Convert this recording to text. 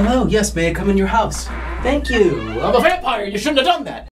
Hello, yes, may I come in your house? Thank you. I'm a vampire, you shouldn't have done that.